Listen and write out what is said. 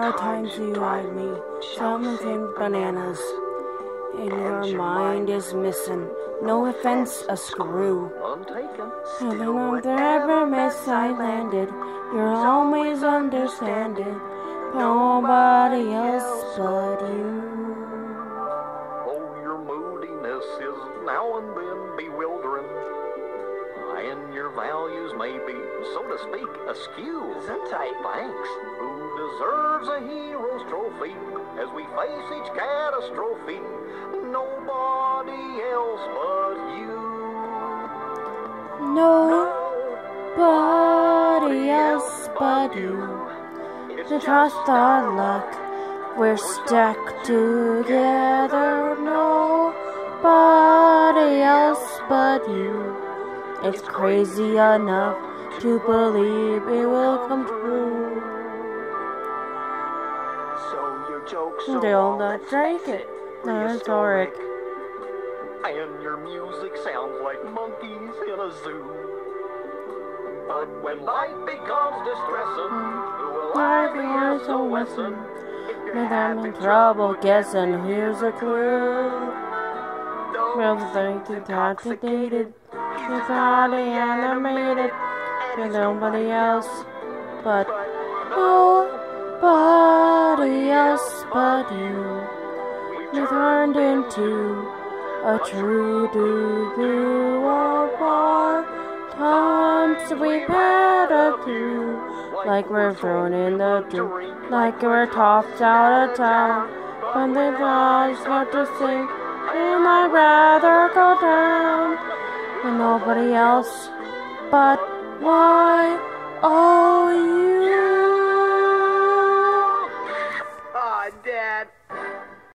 At times you eyed me, something bananas, and your mind is missing. No offense, a screw. And then on the ever miss I landed, you're always understanding. Nobody else but you. Oh, your moodiness is now and then bewildering, and your values may be, so to speak, askew. Thanks. Who deserves a hero's trophy as we face each catastrophe? Nobody else but you. Nobody else but you. To trust our luck, we're stuck together. Nobody else but you. It's crazy enough to believe it will come true. So your jokes They'll not take it. Rhetoric. And your music sounds like monkeys in a zoo. But when life becomes distressing, who will I be here to listen? If I'm in trouble guessing, here's a clue. Well, think intoxicated, it's highly animated. There's nobody else but nobody else but you. You turned into a true do-do of our times we've had a few. Like we're thrown in the drink, like we're tossed out of town. When the eyes start to sink, and I'd rather go down. And nobody else but why, oh, you.